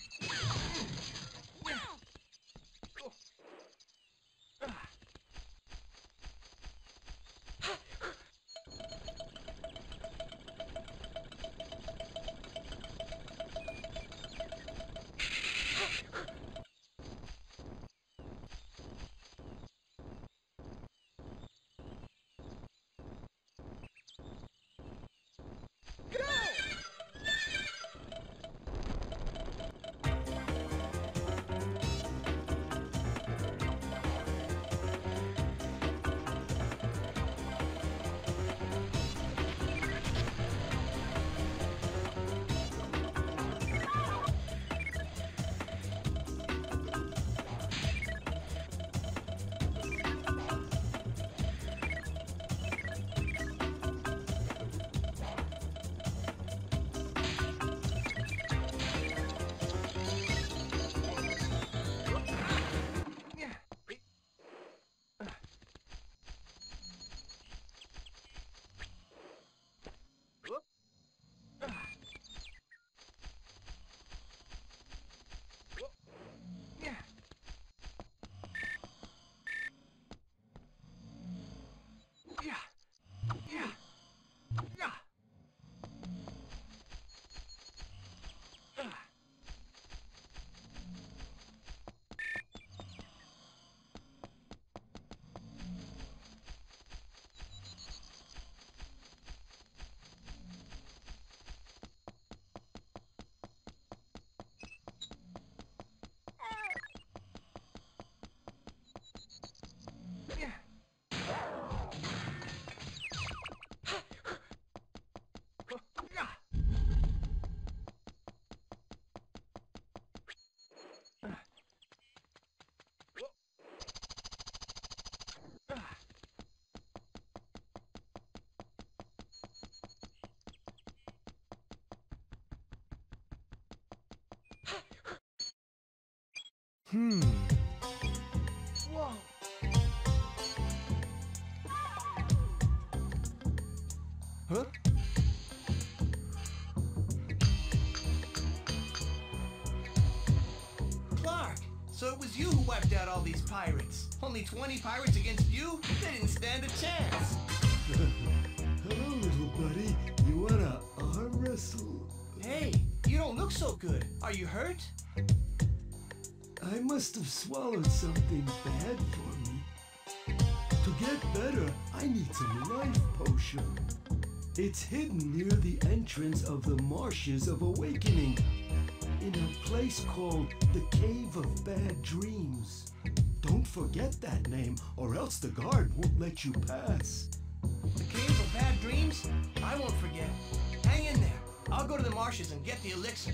Whoa. Huh? Clark, so it was you who wiped out all these pirates. Only 20 pirates against you? They didn't stand a chance. Hello, little buddy. You wanna arm wrestle? Hey, you don't look so good. Are you hurt? I must have swallowed something bad for me. To get better, I need some life potion. It's hidden near the entrance of the Marshes of Awakening, in a place called the Cave of Bad Dreams. Don't forget that name, or else the guard won't let you pass. The Cave of Bad Dreams? I won't forget. Hang in there. I'll go to the marshes and get the elixir.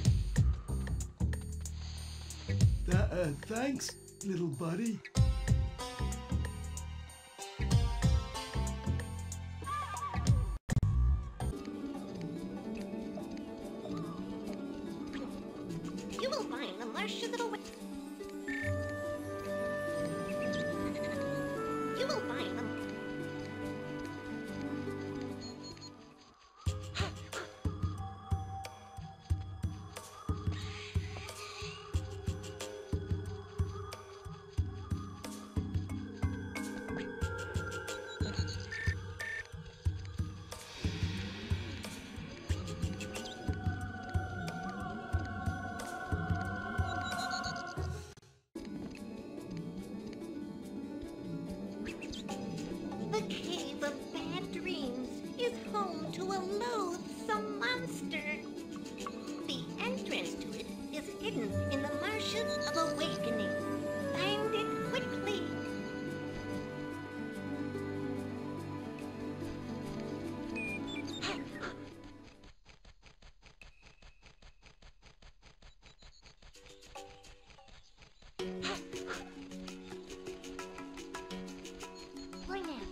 Thanks, little buddy. You will find the marshes of Awakening. You will find them. The Cave of Bad Dreams is home to a loathsome monster. The entrance to it is hidden in the Marshes of Awakening. Find it quickly. Going now.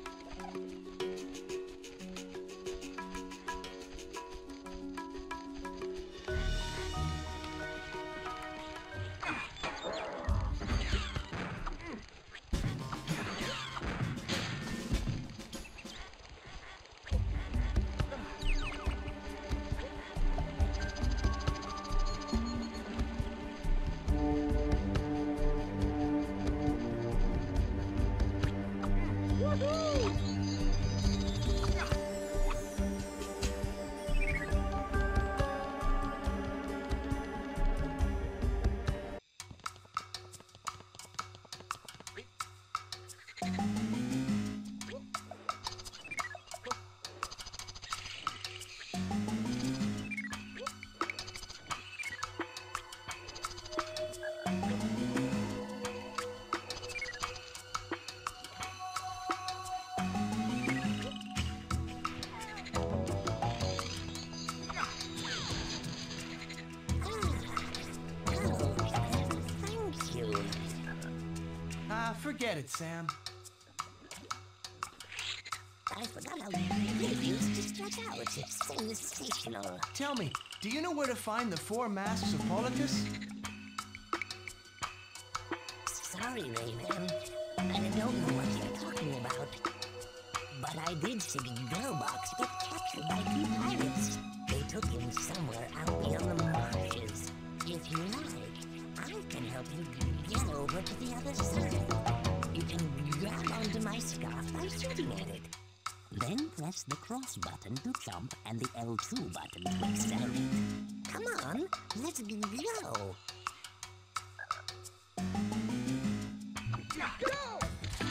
Forget it, Sam. I forgot how you used to stretch out. It's sensational. Tell me, do you know where to find the 4 masks of Politis? Sorry, Rayman. I don't know what you're talking about. But I did see Girlbox get captured by 2 pirates. They took him somewhere out beyond the marshes. If you like, I can help you get over to the other side. You can grab onto my scarf by shooting at it. Then press the cross button to jump and the L2 button to accelerate. Come on, let's go! Go!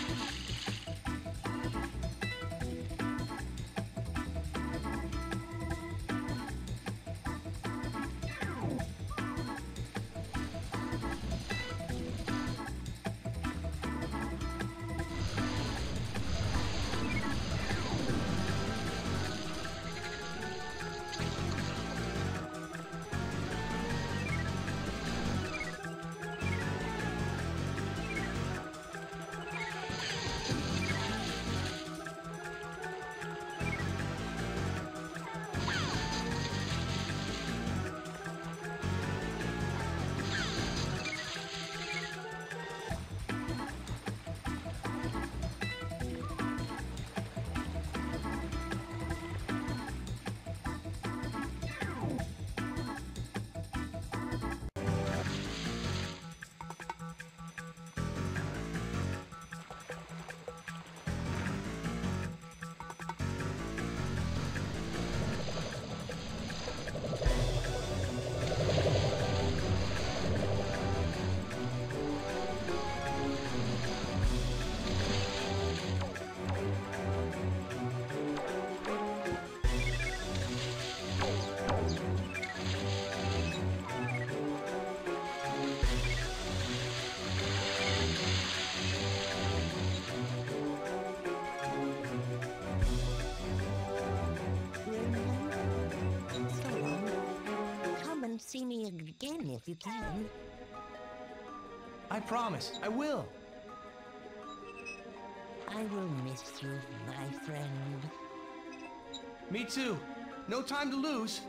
See me again if you can. I promise, I will. I will miss you, my friend. Me too. No time to lose.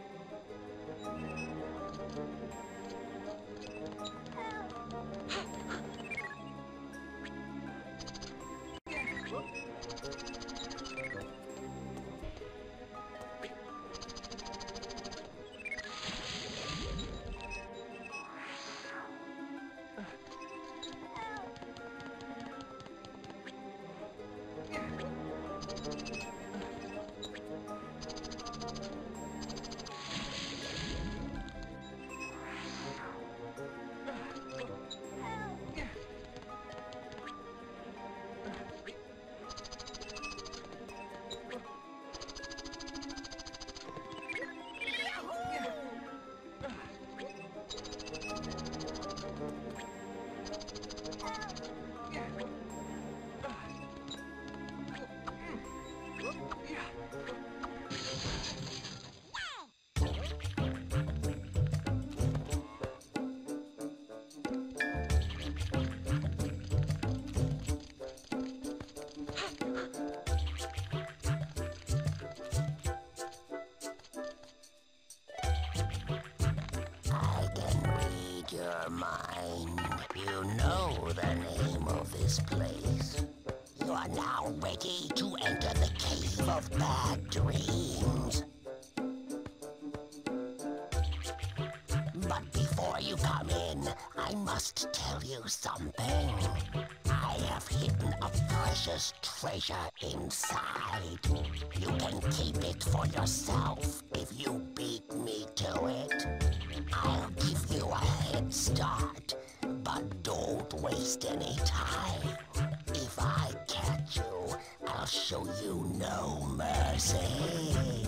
Your mind. You know the name of this place. You are now ready to enter the cave of bad dreams. But before you come in, I must tell you something. I have hidden a precious treasure inside. You can keep it for yourself if you beat me to it. I'll give you a head start, but don't waste any time. If I catch you, I'll show you no mercy.